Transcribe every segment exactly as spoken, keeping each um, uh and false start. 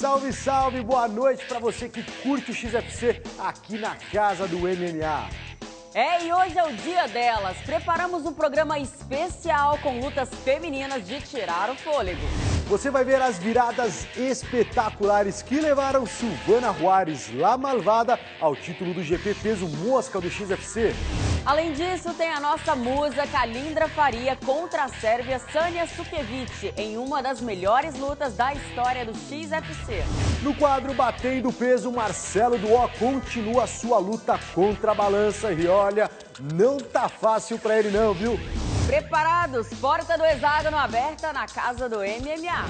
Salve, salve, boa noite para você que curte o X F C aqui na casa do M M A. É, e hoje é o dia delas. Preparamos um programa especial com lutas femininas de tirar o fôlego. Você vai ver as viradas espetaculares que levaram Silvana Juárez, La Malvada, ao título do G P Peso Mosca do X F C. Além disso, tem a nossa musa Kalindra Faria contra a sérvia Sanja Sukevic, em uma das melhores lutas da história do X F C. No quadro Batendo Peso, Marcelo Duó continua sua luta contra a balança e olha, não tá fácil pra ele não, viu? Preparados? Porta do hexágono aberta na casa do M M A.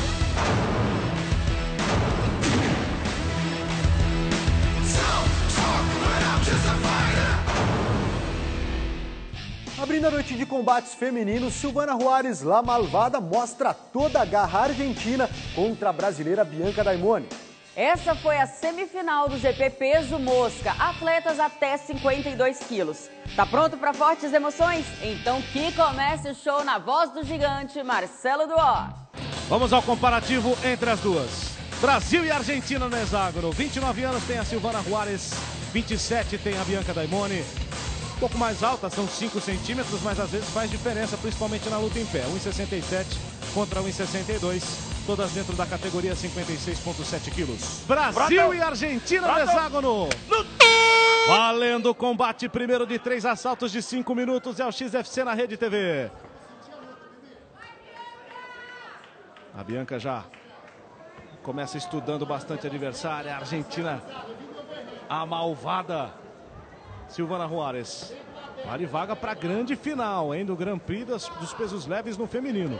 Abrindo a noite de combates femininos, Silvana Juárez, La Malvada, mostra toda a garra argentina contra a brasileira Bianca Daimoni. Essa foi a semifinal do G P Peso Mosca, atletas até cinquenta e dois quilos. Tá pronto para fortes emoções? Então que comece o show na voz do gigante Marcelo Duó. Vamos ao comparativo entre as duas. Brasil e Argentina no hexágono. vinte e nove anos tem a Silvana Juárez, vinte e sete tem a Bianca Daimoni. Um pouco mais alta, são cinco centímetros, mas às vezes faz diferença, principalmente na luta em pé. um e sessenta e sete contra um e sessenta e dois, todas dentro da categoria cinquenta e seis vírgula sete quilos. Brasil e Argentina no hexágono. Valendo o combate, primeiro de três assaltos de cinco minutos, é o X F C na Rede T V. A Bianca já começa estudando bastante a adversária, a Argentina, a malvada Silvana Juárez. Vale vaga para a grande final, hein, do Grand Prix das, dos pesos leves no feminino.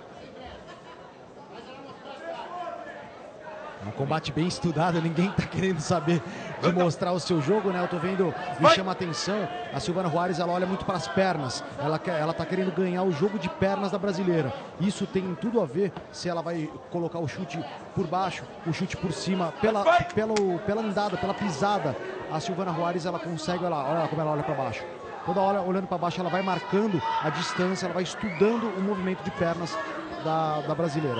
Um combate bem estudado, ninguém tá querendo saber de mostrar o seu jogo, né? Eu tô vendo, me chama a atenção, a Silvana Juárez, ela olha muito para as pernas. Ela, quer, ela tá querendo ganhar o jogo de pernas da brasileira. Isso tem tudo a ver se ela vai colocar o chute por baixo, o chute por cima, pela, pelo, pela andada, pela pisada. A Silvana Juárez, ela consegue, olha, olha como ela olha para baixo. Toda hora olhando para baixo, ela vai marcando a distância, ela vai estudando o movimento de pernas da, da brasileira.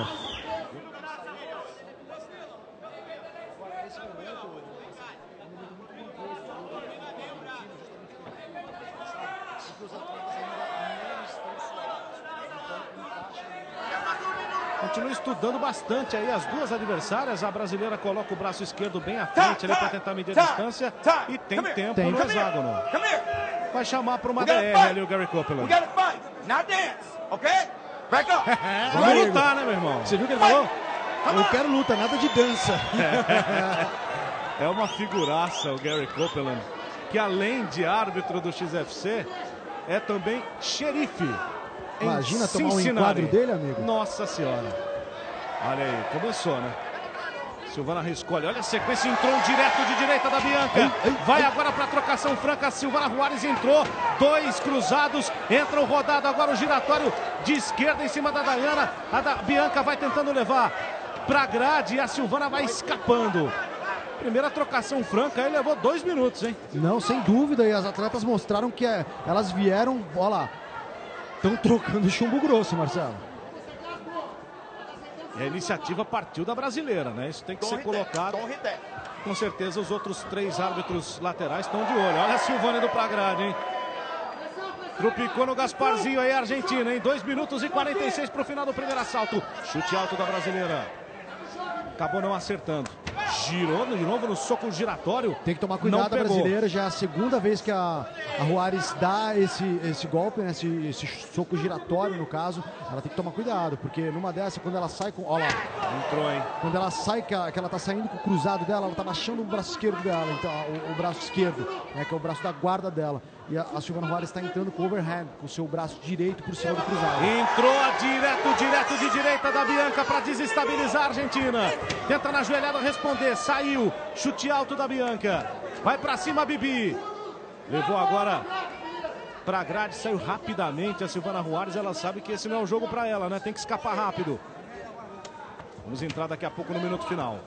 Continua estudando bastante aí as duas adversárias. A brasileira coloca o braço esquerdo bem à frente ali para tentar medir a distância. E tem tempo Tem. no hexágono. Vai chamar para uma D R ali o Gary Copeland. Vamos lutar, né, meu irmão? Você viu o que ele falou? Eu quero luta, nada de dança. É uma figuraça o Gary Copeland, que além de árbitro do X F C, é também xerife. Imagina tomar um enquadro dele, amigo. Nossa senhora. Olha aí, começou, né? Silvana escolhe, olha a sequência, entrou direto de direita da Bianca. Ei, ei, Vai ei. agora para a trocação franca, Silvana Juárez entrou, dois cruzados, entra o rodado, agora o giratório de esquerda em cima da Dayana. A da Bianca vai tentando levar para a grade e a Silvana vai escapando. Primeira trocação franca, aí levou dois minutos, hein? Não, sem dúvida, e as atletas mostraram que é, elas vieram, olha lá, estão trocando chumbo grosso, Marcelo. E a iniciativa partiu da brasileira, né? Isso tem que ser colocado. Com certeza os outros três árbitros laterais estão de olho. Olha a Silvana indo pra grade, hein? Trupicou no Gasparzinho aí a Argentina, hein? dois minutos e quarenta e seis pro final do primeiro assalto. Chute alto da brasileira. Acabou não acertando. Girou de novo no soco giratório. Tem que tomar cuidado a brasileira. Já é a segunda vez que a, a Juárez dá esse, esse golpe, né? esse, esse soco giratório, no caso. Ela tem que tomar cuidado, porque numa dessa, quando ela sai com... Olha lá. Entrou, hein? Quando ela sai, que ela, que ela tá saindo com o cruzado dela, ela tá baixando o braço esquerdo dela. Então, o, o braço esquerdo, né? Que é o braço da guarda dela. E a, a Silvana Juárez está entrando com o overhand, com o seu braço direito por cima do cruzado. Entrou direto, direto de direita da Bianca para desestabilizar a Argentina. Tenta na joelhada responder, saiu. Chute alto da Bianca. Vai para cima a Bibi. Levou agora para a grade, saiu rapidamente a Silvana Juárez. Ela sabe que esse não é o jogo para ela, né? Tem que escapar rápido. Vamos entrar daqui a pouco no minuto final.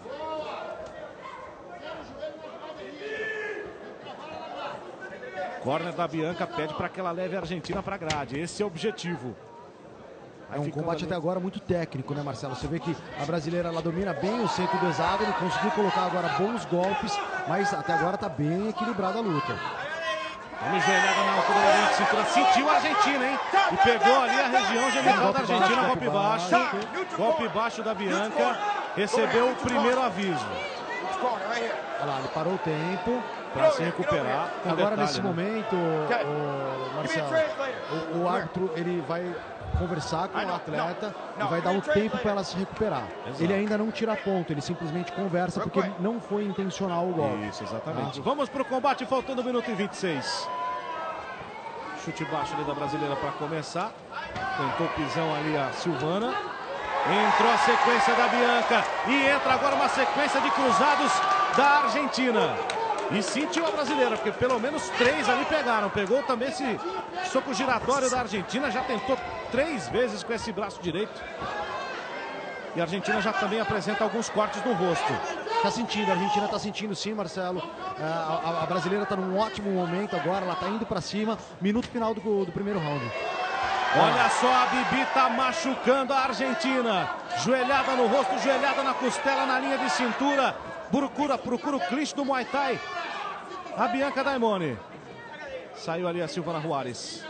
Corner da Bianca pede para que ela leve a Argentina para a grade. Esse é o objetivo. É um combate até agora muito técnico, né, Marcelo? Você vê que a brasileira ela domina bem o centro do hexágono, conseguiu colocar agora bons golpes, mas até agora tá bem equilibrada a luta. Uma joelhada na altura da linha de cintura, sentiu a Argentina, hein? E pegou ali a região genital da Argentina, golpe baixo, golpe baixo da Bianca, recebeu o primeiro aviso. Olha lá, ele parou o tempo. Para se recuperar. Agora, detalhe, nesse né? momento, o Marcelo, o, o árbitro ele vai conversar com o atleta e vai dar o tempo para ela se recuperar. Exato. Ele ainda não tira ponto, ele simplesmente conversa porque não foi intencional o golpe. Isso, exatamente. Ah. Vamos para o combate, faltando um minuto e vinte e seis. Chute baixo ali da brasileira para começar. Tentou pisão ali a Silvana. Entrou a sequência da Bianca. E entra agora uma sequência de cruzados da Argentina. E sentiu a brasileira, porque pelo menos três ali pegaram. Pegou também esse soco giratório da Argentina. Já tentou três vezes com esse braço direito. E a Argentina já também apresenta alguns cortes no rosto. Tá sentindo, a Argentina tá sentindo sim, Marcelo. A, a, a brasileira tá num ótimo momento agora, ela tá indo pra cima. Minuto final do, do primeiro round. Olha só, a Bibi tá machucando a Argentina. Joelhada no rosto, joelhada na costela, na linha de cintura. Procura, procura o clinch do Muay Thai. A Bianca Daimone. Saiu ali a Silvana Juárez.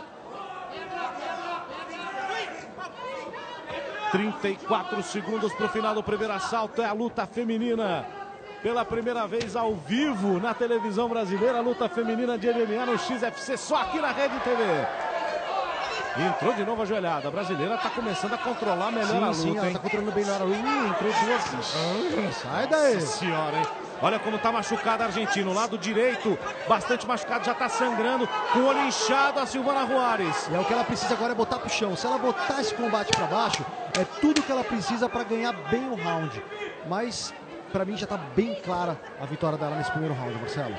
trinta e quatro segundos para o final do primeiro assalto. É a luta feminina. Pela primeira vez ao vivo na televisão brasileira. A luta feminina de M M A no X F C. Só aqui na Rede T V. Entrou de novo a joelhada. A brasileira está começando a controlar melhor sim, a luta. Sim, ela está controlando bem melhor a luta. Uh, entrou duas. Ah, sai daí. Nossa senhora, hein? Olha como está machucada a Argentina. O lado direito, bastante machucado, já está sangrando. Com o olho inchado, a Silvana Juárez. E é o que ela precisa agora é botar pro chão. Se ela botar esse combate para baixo, é tudo que ela precisa para ganhar bem o round. Mas, para mim, já está bem clara a vitória dela nesse primeiro round, Marcelo.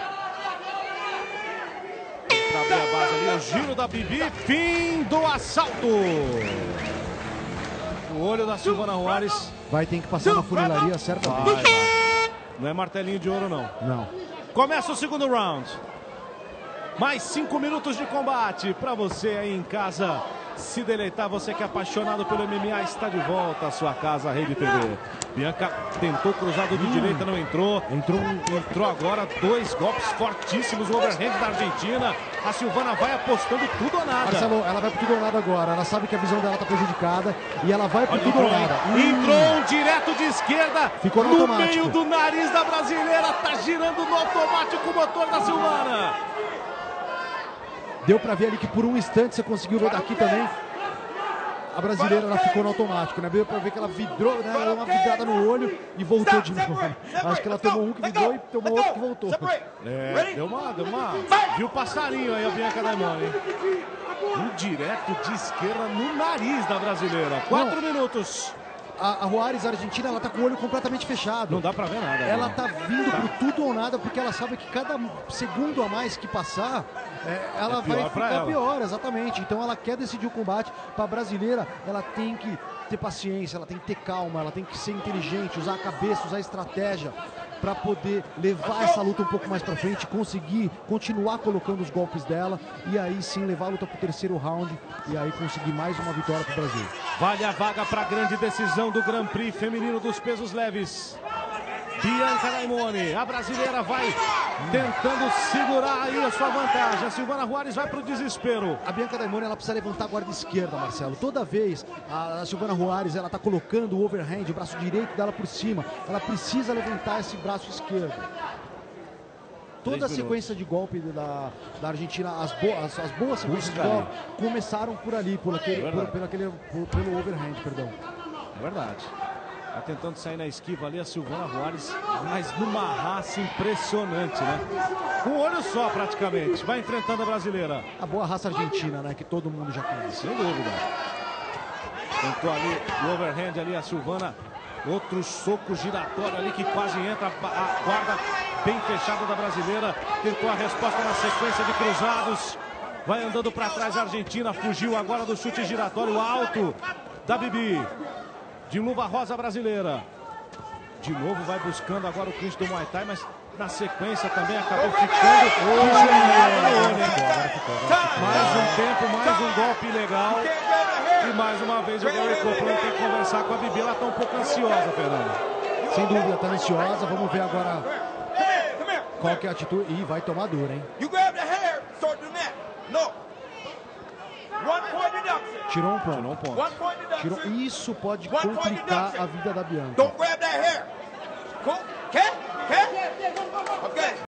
Para abrir a base ali, o giro da Bibi, fim do assalto. O olho da Silvana Juárez. Vai ter que passar na funilaria, certamente. Vai, vai. Não é martelinho de ouro, não. Não. Começa o segundo round. Mais cinco minutos de combate para você aí em casa se deleitar. Você que é apaixonado pelo M M A, está de volta à sua casa, a Rede T V. Bianca tentou cruzado de hum. direita, não entrou. Entrou. Entrou agora dois golpes fortíssimos. O overhand da Argentina. A Silvana vai apostando tudo ou nada. Marcelo, ela vai pro tudo ou nada agora. Ela sabe que a visão dela tá prejudicada e ela vai pro Olha, tudo entrou, ou nada. Hum. Entrou um direto de esquerda. Ficou no, no automático. meio do nariz da brasileira. Tá girando no automático o motor da Silvana. Deu pra ver ali que por um instante você conseguiu ver daqui também. A brasileira ela ficou no automático, né? Deu pra ver que ela vidrou, né? Deu uma vidrada no olho e voltou de novo. Acho que ela tomou um que vidrou e tomou outro que voltou. É, deu uma, deu uma... Viu o passarinho aí a Bianca Daimone, hein? Um direto de esquerda no nariz da brasileira. Quatro Não. minutos. A, a Juárez, a Argentina, ela tá com o olho completamente fechado. Não dá pra ver nada. Ela né? tá vindo pro tudo ou nada, porque ela sabe que cada segundo a mais que passar, é, ela é vai ficar ela. pior, exatamente. Então ela quer decidir o combate. Pra brasileira, ela tem que ter paciência, ela tem que ter calma, ela tem que ser inteligente, usar a cabeça, usar a estratégia para poder levar essa luta um pouco mais para frente, conseguir continuar colocando os golpes dela e aí sim levar a luta para o terceiro round e aí conseguir mais uma vitória para o Brasil. Vale a vaga para a grande decisão do Grand Prix feminino dos pesos leves. Bianca Daimone, a brasileira vai tentando segurar aí a sua vantagem. A Silvana Juárez vai para o desespero. A Bianca Daimone, ela precisa levantar a guarda esquerda, Marcelo. Toda vez a Silvana Juárez, ela tá colocando o overhand, o braço direito dela por cima. Ela precisa levantar esse braço esquerdo. Toda a sequência de golpe da, da Argentina, as, bo as, as boas sequências de golpe começaram por ali, por aquele, é por, por aquele, por, pelo overhand, perdão. É verdade. Tá tentando sair na esquiva ali a Silvana Juárez, mas numa raça impressionante, né? Com um olho só praticamente, vai enfrentando a brasileira. A boa raça argentina, né? Que todo mundo já conhece. Sem dúvida. Tentou ali o overhand ali a Silvana. Outro soco giratório ali que quase entra. A guarda bem fechada da brasileira. Tentou a resposta na sequência de cruzados. Vai andando para trás a Argentina. Fugiu agora do chute giratório alto da Bibi. De luva rosa brasileira. De novo vai buscando agora o clinch do Muay Thai, mas na sequência também acabou ficando oh, mais um tempo, mais um golpe ilegal. E mais uma vez o Gary Copeland tem que conversar com a Bibi. Ela está um pouco ansiosa, Fernando. Sem dúvida, está ansiosa. Vamos ver agora qual que é a atitude. Ih, vai tomar dura, hein? Tirou um ponto. Tirou um ponto. Tirou. Isso pode complicar a vida da Bianca. Don't grab that hair. Cool. Cat? Cat? Okay.